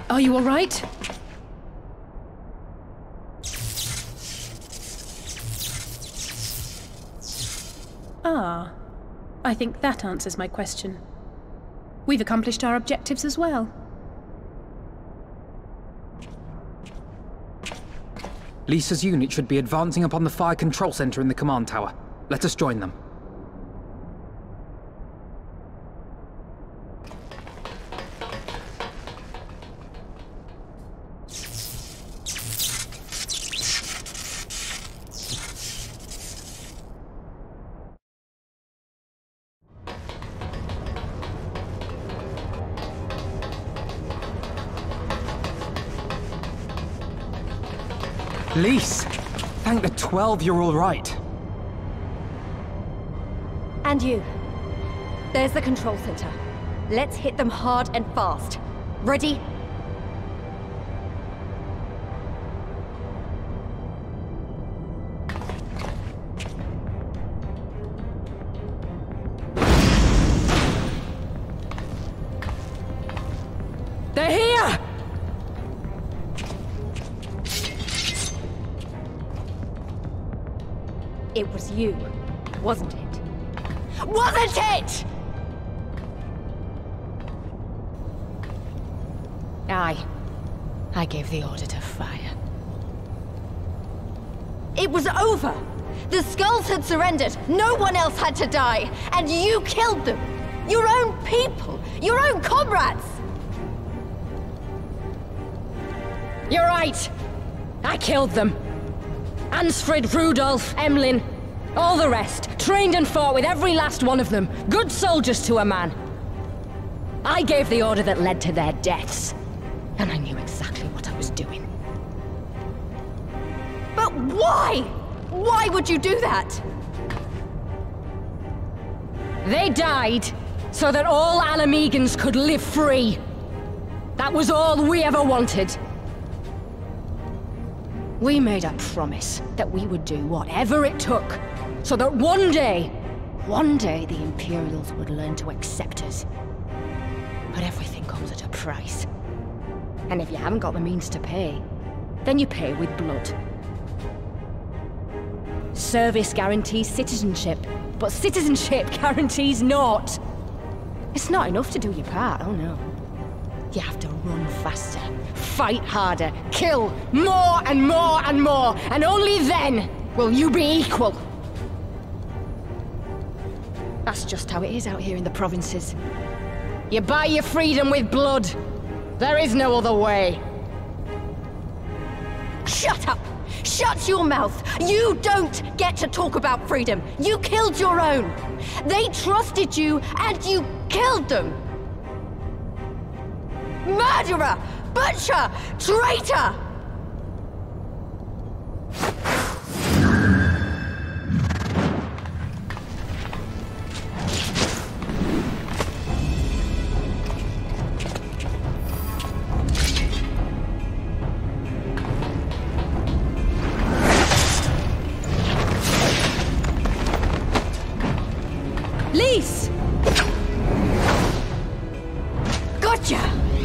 Are you all right? Ah, I think that answers my question. We've accomplished our objectives as well. Lisa's unit should be advancing upon the fire control center in the command tower. Let us join them. Lise! Thank the 12 you're all right. And you. There's the control center. Let's hit them hard and fast. Ready? They're here! It was you, wasn't it? Wasn't it?! I gave the order to fire. It was over! The Skulls had surrendered, no one else had to die, and you killed them! Your own people! Your own comrades! You're right! I killed them. Ansfrid, Rudolph, Emlyn, all the rest, trained and fought with every last one of them. Good soldiers to a man. I gave the order that led to their deaths. And I knew exactly what I was doing. But why? Why would you do that? They died so that all Alamegans could live free. That was all we ever wanted. We made a promise that we would do whatever it took, so that one day the Imperials would learn to accept us. But everything comes at a price. And if you haven't got the means to pay, then you pay with blood. Service guarantees citizenship, but citizenship guarantees naught. It's not enough to do your part, oh no. You have to run faster, fight harder, kill more and more and more, and only then will you be equal. That's just how it is out here in the provinces. You buy your freedom with blood. There is no other way. Shut up! Shut your mouth! You don't get to talk about freedom! You killed your own! They trusted you, and you killed them! Murderer! Butcher! Traitor! Lise! Gotcha!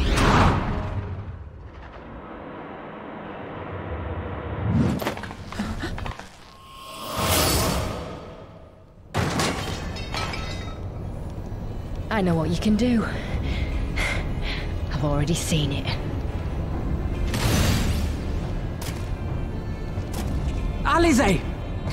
I know what you can do. I've already seen it. Alize!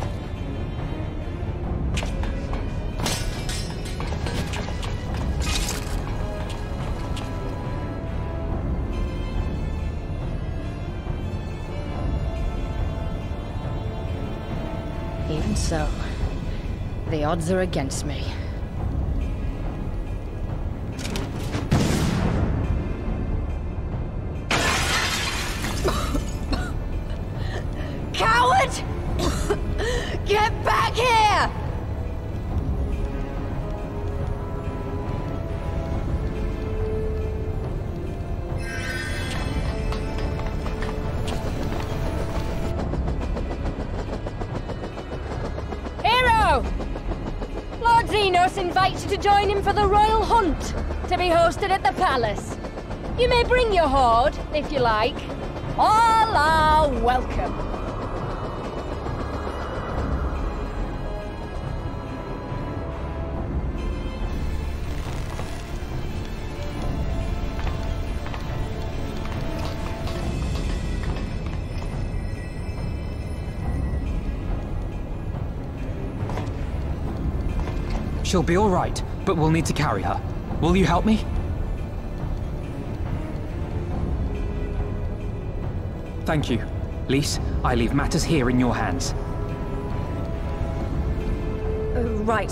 Even so, the odds are against me. Coward! Get back here! Hero! Lord Xenos invites you to join him for the royal hunt, to be hosted at the palace. You may bring your horde, if you like. All are welcome. She'll be all right, but we'll need to carry her. Will you help me? Thank you. Lise, I leave matters here in your hands. Right.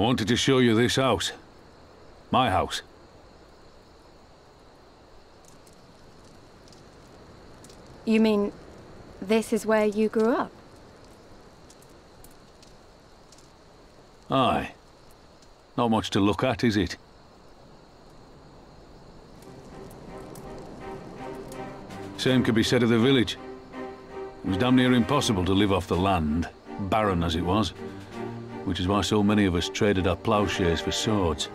wanted to show you this house. My house. You mean, this is where you grew up? Aye. Not much to look at, is it? Same could be said of the village. It was damn near impossible to live off the land, barren as it was, which is why so many of us traded our plowshares for swords.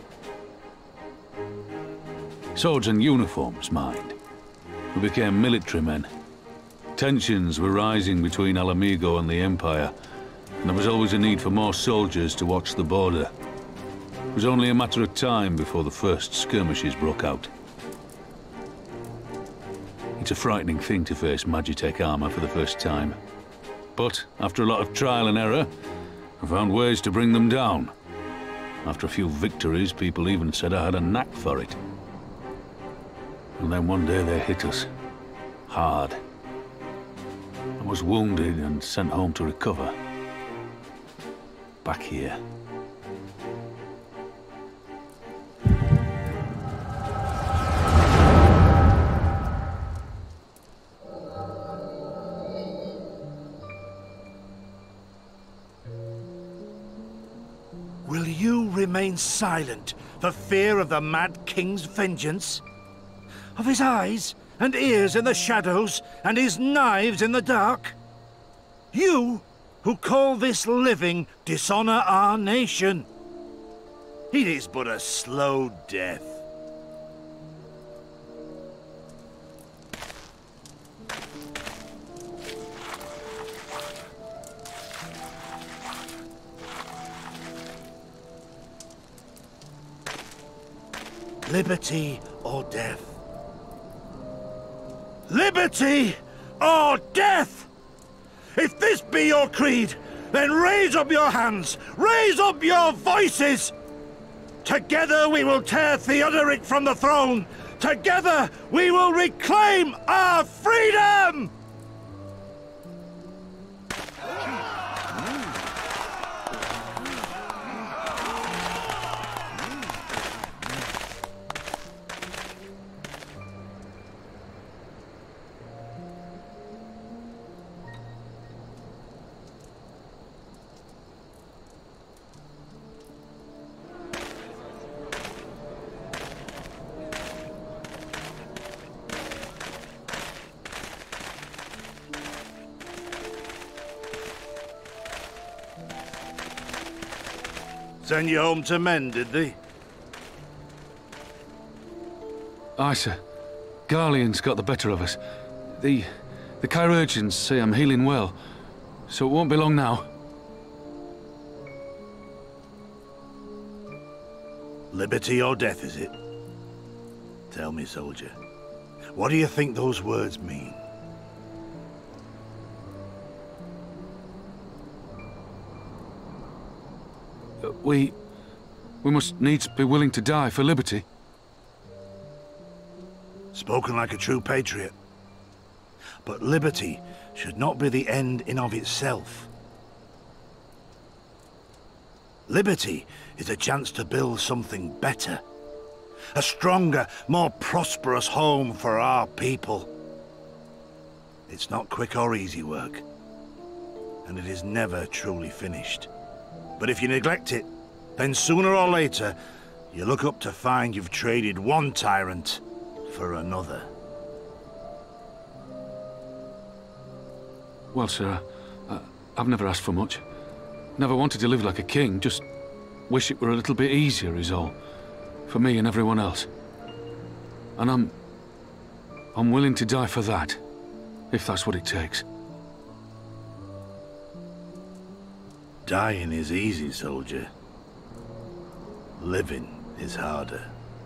Swords and uniforms, mind. We became military men. Tensions were rising between Alamigo and the Empire, and there was always a need for more soldiers to watch the border. It was only a matter of time before the first skirmishes broke out. It's a frightening thing to face Magitech armor for the first time. But after a lot of trial and error, I found ways to bring them down. After a few victories, people even said I had a knack for it. And then one day they hit us. Hard. I was wounded and sent home to recover. Back here. Will you remain silent for fear of the Mad King's vengeance? Of his eyes and ears in the shadows and his knives in the dark? You, who call this living dishonor our nation. It is but a slow death. Liberty or death? Liberty or death! If this be your creed, then raise up your hands, raise up your voices! Together we will tear Theodoric from the throne! Together we will reclaim our freedom! Send you home to men, did they? Aye, sir. Garlean's got the better of us. The chirurgeons say I'm healing well, so it won't be long now. Liberty or death, is it? Tell me, soldier. What do you think those words mean? We must needs be willing to die for liberty. Spoken like a true patriot. But liberty should not be the end in of itself. Liberty is a chance to build something better. A stronger, more prosperous home for our people. It's not quick or easy work. And it is never truly finished. But if you neglect it, then sooner or later, you look up to find you've traded one tyrant for another. Well, sir, I've never asked for much. Never wanted to live like a king, just wish it were a little bit easier is all. For me and everyone else. And I'm willing to die for that, if that's what it takes. Dying is easy, soldier. Living is harder.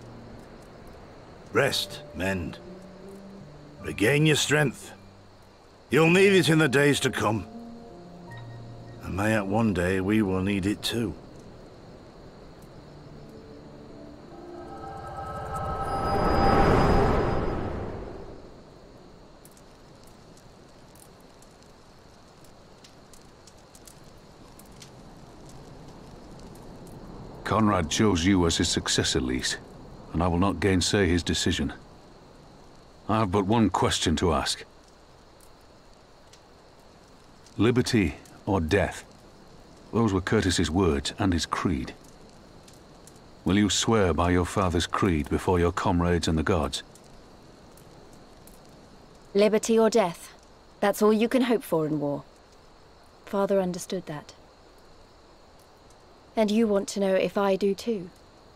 Rest, mend. Regain your strength. You'll need it in the days to come. And mayhap one day we will need it too. Conrad chose you as his successor, Lise, and I will not gainsay his decision. I have but one question to ask. Liberty or death? Those were Curtis's words and his creed. Will you swear by your father's creed before your comrades and the gods? Liberty or death. That's all you can hope for in war. Father understood that. And you want to know if I do too.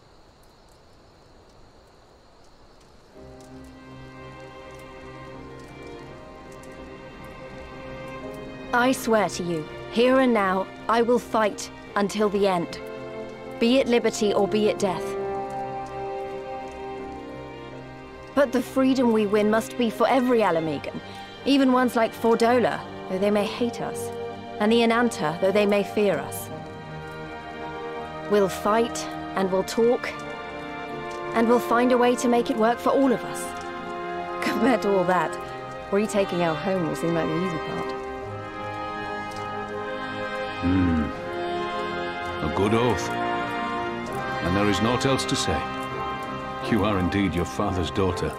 I swear to you, here and now, I will fight until the end. Be it liberty or be it death. But the freedom we win must be for every Alamegan, even ones like Fordola, though they may hate us, and the Ananta, though they may fear us. We'll fight, and we'll talk, and we'll find a way to make it work for all of us. Compared to all that, retaking our home will seem like the easy part. A good oath. And there is naught else to say. You are indeed your father's daughter.